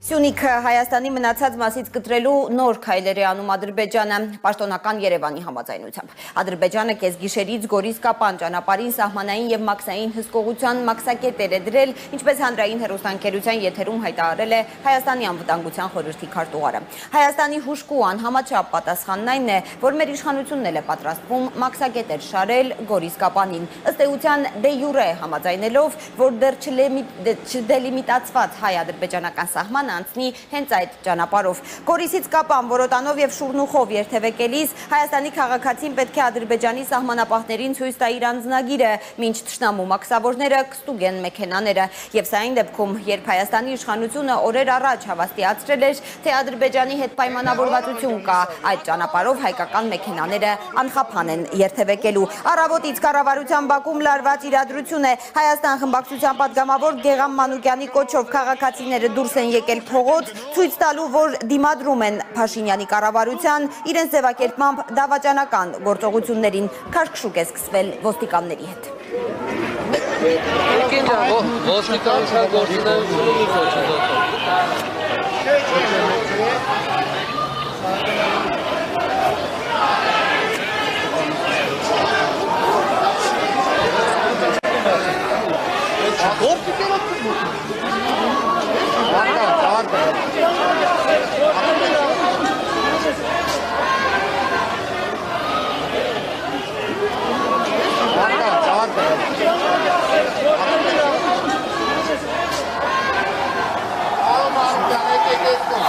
Սյունիքը Հայաստանի մնացած մասից կտրելու նոր քայլեր է անում Ադրբեջանը պաշտոնական Երևանի համաձայնությամբ։ Ադրբեջանը կեսգիշերից Գորիս Կապան ճանապարհին սահմանային եւ մաքսային հսկողության մաքսակետեր է դրել, ինչպես հանրային հեռուստաընկերության եթերում հայտարարել է Հայաստանի անվտանգության խորհրդի քարտուղարը։ Հայաստանի հուժկու անհամաչափ պատասխանն այն է, որ մեր իշխանությունն էլ է պատրաստվում մաքսակետեր շարել Գորիս Կապանին, ըստ էության դե յուրե համաձայնելով, որ դեռ չդելիմիտացված հայ-ադրբեջանական սահմանը անցնի հենց այդ ճանապարհով։ Գորիսից Կապան որոտանով եւ շուրնուխով երթևեկելիս Հայաստանի քաղաքացին պետք է Ադրբեջանի սահմանապահներին ցույց տա իր անձնագիրը, մինչ թշնամու մաքսավորները կստուգեն մեքենաները։ Եվ սա այն դեպքում, երբ Հայաստանի իշխանությունը օրեր առաջ հավաստիացրել էր, թե Ադրբեջանի հետ պայմանավորվածություն կա այդ ճանապարհով հայկական մեքենաները անխափան են երթևեկելու։ Առավոտից կառավարության բակում լարված իրադրություն է։ Հայաստան խմբակցության падգամավոր Գեգամ Մանուկյանի կոչով քաղաքացիները դուրս են եկել փողոց, ցույց տալու, որ դիմադրում են Փաշինյանի կառավարության, իրենց ձևակերպմամբ դավաճանական գործողություններին։ Քաշքշուկ է սկսվել ոստիկանների հետ։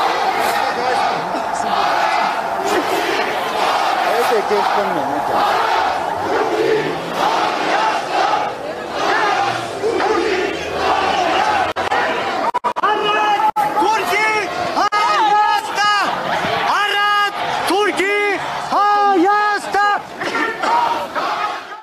Este que es